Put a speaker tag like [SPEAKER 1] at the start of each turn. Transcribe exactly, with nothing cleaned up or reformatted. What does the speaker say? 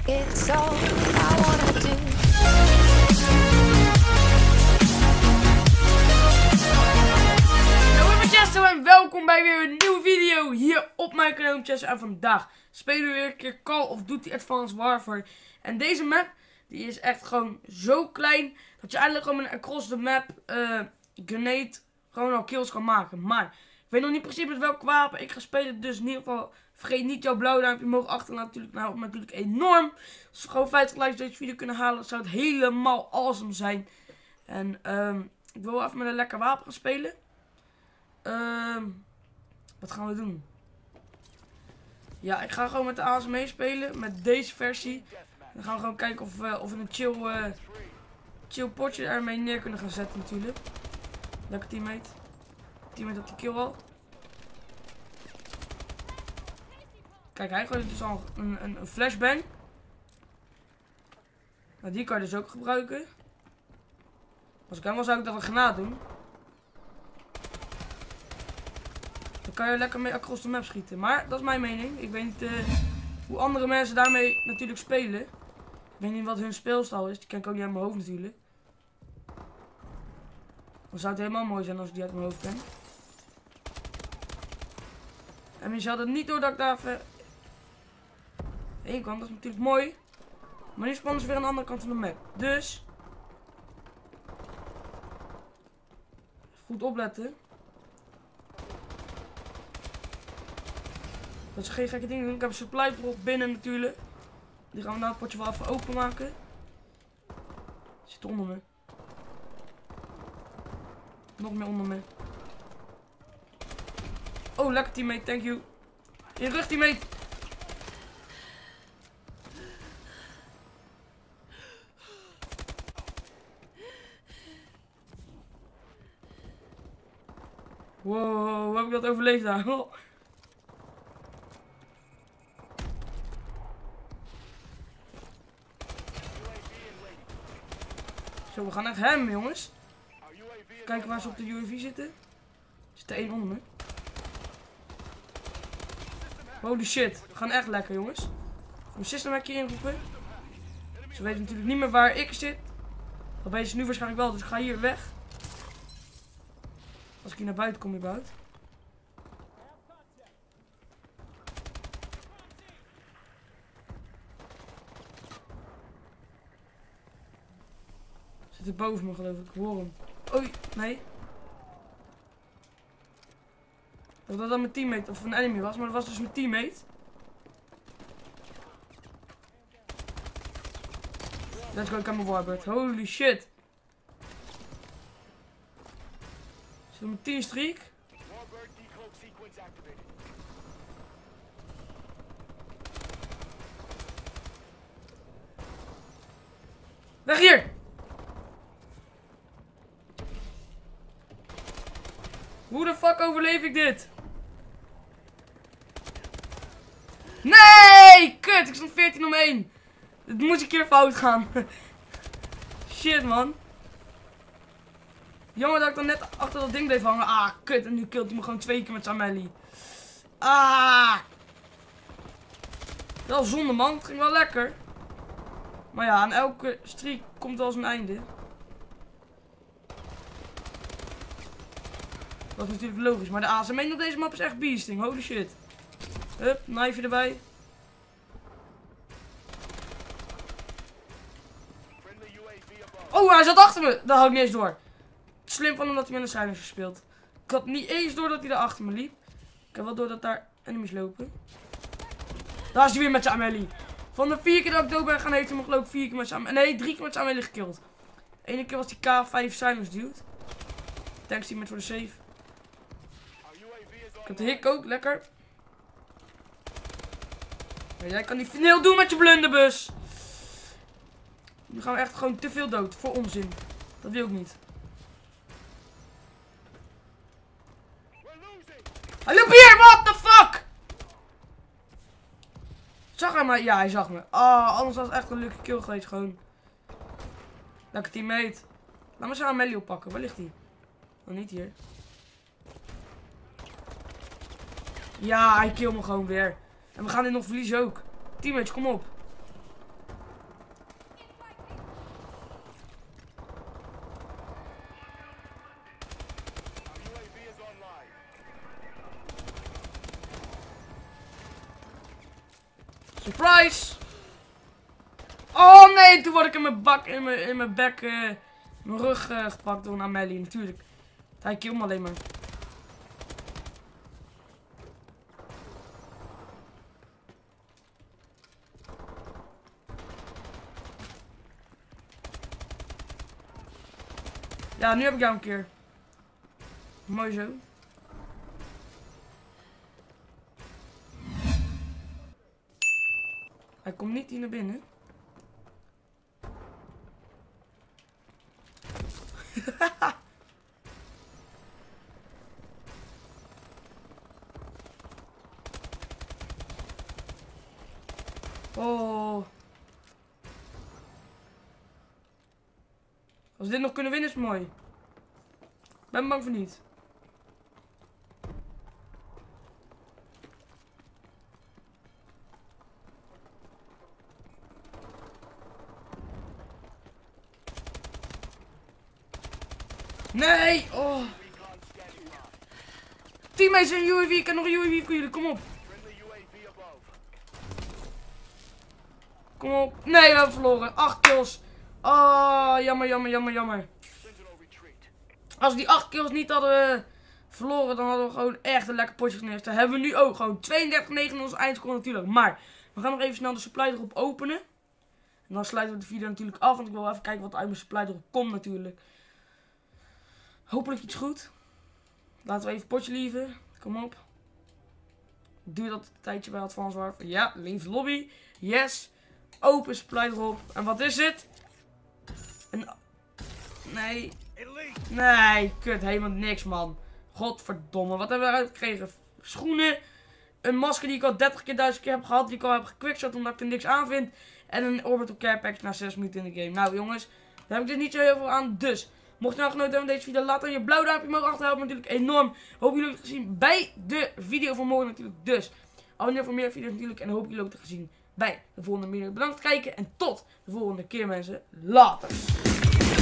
[SPEAKER 1] It's all I wanna do.
[SPEAKER 2] Hallo mijn Chesto en welkom bij weer een nieuwe video hier op mijn kanaal Chesto. En vandaag spelen we weer een keer Call of Duty Advanced Warfare. En deze map die is echt gewoon zo klein dat je eigenlijk gewoon met een across the map uh, grenade gewoon al kills kan maken. Maar ik weet nog niet precies met welk wapen ik ga spelen. Dus in ieder geval vergeet niet jouw blauwe duimpje omhoog achterlaten. Natuurlijk, nou, helpt me natuurlijk enorm. Als we gewoon vijftig likes deze video kunnen halen, zou het helemaal awesome zijn. En um, ik wil wel even met een lekker wapen gaan spelen. Um, wat gaan we doen? Ja, ik ga gewoon met de A S M spelen. Met deze versie. Dan gaan we gewoon kijken of, uh, of we een chill, uh, chill potje ermee neer kunnen gaan zetten natuurlijk. Lekker teammate. Teammate op die kill al. Kijk, hij gooit dus al een, een, een flashbang. Nou, die kan je dus ook gebruiken. Als ik hem was, zou ik dat een granaat doen. Dan kan je lekker mee across de map schieten. Maar dat is mijn mening. Ik weet niet uh, hoe andere mensen daarmee natuurlijk spelen. Ik weet niet wat hun speelstijl is. Die ken ik ook niet uit mijn hoofd natuurlijk. Dan zou het helemaal mooi zijn als ik die uit mijn hoofd ken. En je had het niet door dat ik daar even heen kwam. Dat is natuurlijk mooi. Maar nu spannen ze weer aan de andere kant van de map. Dus goed opletten. Dat ze geen gekke dingen doen. Ik heb een supply drop binnen natuurlijk. Die gaan we nou het potje wel even openmaken. Zit onder me. Nog meer onder me. Oh, lekker teammate, thank you. In rug teammate. Wow, hoe heb ik dat overleefd daar? Oh. Zo, we gaan echt hem, jongens. Even kijken waar ze op de U A V zitten. Er zit er één onder me. Holy shit, we gaan echt lekker, jongens. Mijn system heb ik hier inroepen. Ze weten natuurlijk niet meer waar ik zit. Dat weten ze nu waarschijnlijk wel, dus ik ga hier weg. Als ik hier naar buiten kom, überhaupt. Zit er boven me, geloof ik. Ik hoor hem. Oei, nee. Dat dat dan mijn teammate of een enemy was, maar dat was dus mijn teammate. Let's go, ik heb mijn warbird. Holy shit. Zit er mijn tien streak? Weg hier! Hoe de fuck overleef ik dit? Nee! Kut, ik stond veertien om één. Het moest een keer fout gaan. Shit, man. Jammer dat ik dan net achter dat ding bleef hangen. Ah, kut. En nu killt hij me gewoon twee keer met zijn melee. Ah! Wel zonde, man. Het ging wel lekker. Maar ja, aan elke streak komt wel zijn einde. Dat is natuurlijk logisch. Maar de A S M op deze map is echt beasting. Holy shit. Hup, knife erbij. Oh, hij zat achter me. Dat hou ik niet eens door. Slim van hem dat hij met een silencer speelt. Ik had niet eens door dat hij daar achter me liep. Ik heb wel door dat daar enemies lopen. Daar is hij weer met zijn melee. Van de vier keer dat ik dood ben gaan, heeft hij me geloof ik vier keer met zijn Nee, drie keer met zijn melee gekillt. Eén keer was die K vijf silence dude. Thanks team met voor de save. Ik heb de hik ook, lekker. Ja, jij kan niet veel doen met je blunderbus. Nu gaan we echt gewoon te veel dood. Voor onzin. Dat wil ik niet. Hij loopt hier, what the fuck? Zag hij mij? Ja, hij zag me. Ah, anders was het echt een leuke kill geweest gewoon. Lekker teammate. Laat me zo aan melee oppakken. Waar ligt hij? Oh, niet hier. Ja, hij kill me gewoon weer. En we gaan dit nog verliezen ook. Teammates, kom op. Surprise! Oh nee, toen word ik in mijn bak, in mijn, in mijn bek, uh, in mijn rug uh, gepakt door een Amelie, natuurlijk. Hij kill me alleen maar. Ja, nu heb ik jou een keer. Mooi zo. Hij komt niet hier naar binnen. Oh. Als we dit nog kunnen winnen is mooi. Ik ben bang voor niet. Nee! Oh. Teammates en U A V, ik heb nog een U A V voor jullie, kom op. Kom op. Nee, we hebben verloren. acht kills. Oh, jammer, jammer, jammer, jammer. Als we die acht kills niet hadden verloren, dan hadden we gewoon echt een lekker potje geneerd. Dat hebben we nu ook. Gewoon tweeëndertig negen in onze eindscore natuurlijk. Maar, we gaan nog even snel de supply erop openen. En dan sluiten we de video natuurlijk af. Want ik wil even kijken wat uit mijn supply erop komt natuurlijk. Hopelijk iets goed. Laten we even potje lieven. Kom op. Duurt dat een tijdje bij Advanced Warfare? Ja, leave lobby. Yes. Open supply erop. En wat is het? Een... Nee. Nee, kut. Helemaal niks, man. Godverdomme. Wat hebben we eruit gekregen? Schoenen. Een masker die ik al dertig keer, duizend keer heb gehad. Die ik al heb gequickshot omdat ik er niks aan vind. En een orbital care pack na zes minuten in de game. Nou jongens, daar heb ik dus niet zo heel veel aan. Dus, mocht je nou genoten hebben van deze video, laat dan je blauw duimpje omhoog achter. Helpt me natuurlijk enorm. Hoop jullie het gezien bij de video van morgen natuurlijk. Dus, abonneer voor meer video's natuurlijk. En hoop jullie ook te gezien bij de volgende video. Bedankt voor het kijken. En tot de volgende keer mensen. Later.